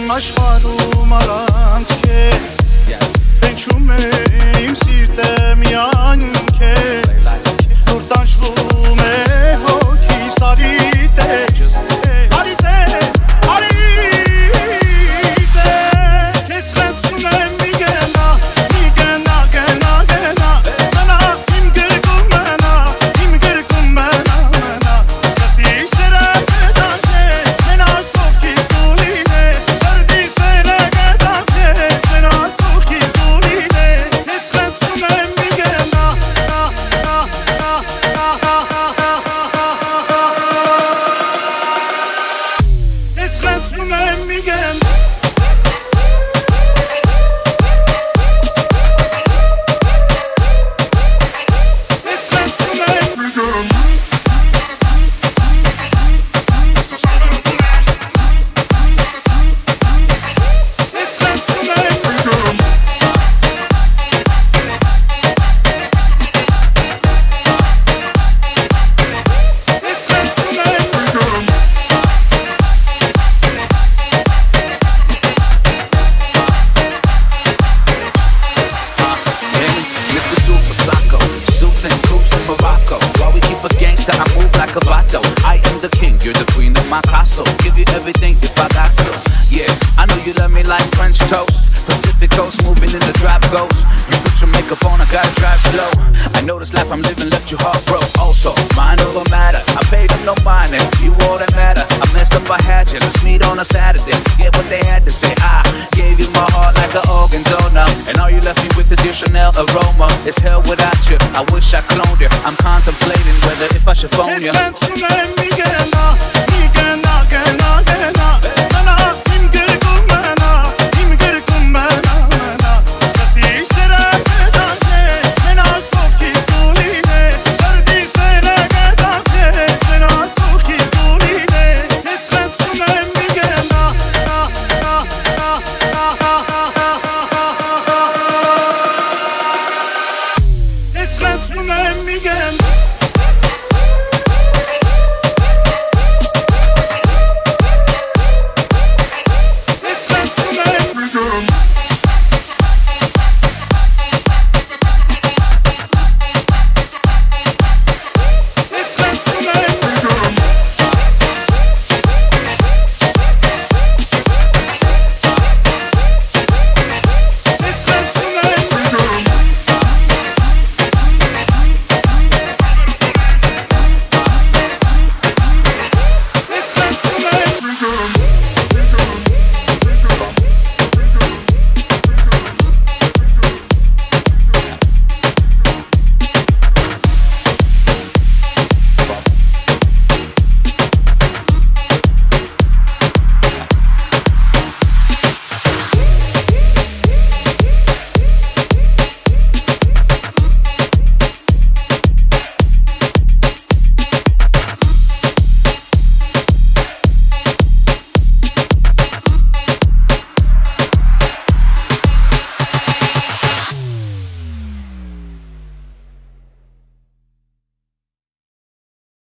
Աշխարհում առանց քեզ Հնչում է իմ սիրտը միայն քեզ Նոր տանջվում է հոգիս արիտես Արիտես, արիտես Քեզ խնդրում եմ մի գնա, գնա, գնա Մնա իմ գրկում մնա, իմ գրկում մնա Սրտի սերը կտանքես, մենակ կողքից դու լինես Սրտի սերը կտանքես, մենակ կողքից դու լինես Քեզ խնդրում եմ մի գնա, Քեզ խնդրում եմ մի գնա I am the king, you're the queen of my castle. Give you everything if I got to. Yeah, I know you love me like French toast. Pacific coast, moving in the drive ghost. You put your makeup on, I gotta drive slow. I know this life I'm living left you heartbroken. Also, mind over matter. I paid them no mind, and you all that matter. I messed up, I had you. Let's meet on a Saturday. Forget what they had to say. I gave you my heart like an organ donor, and all you left me with is your Chanel aroma. It's hell without you. I wish I cloned you. I'm contemplating whether if I should phone you.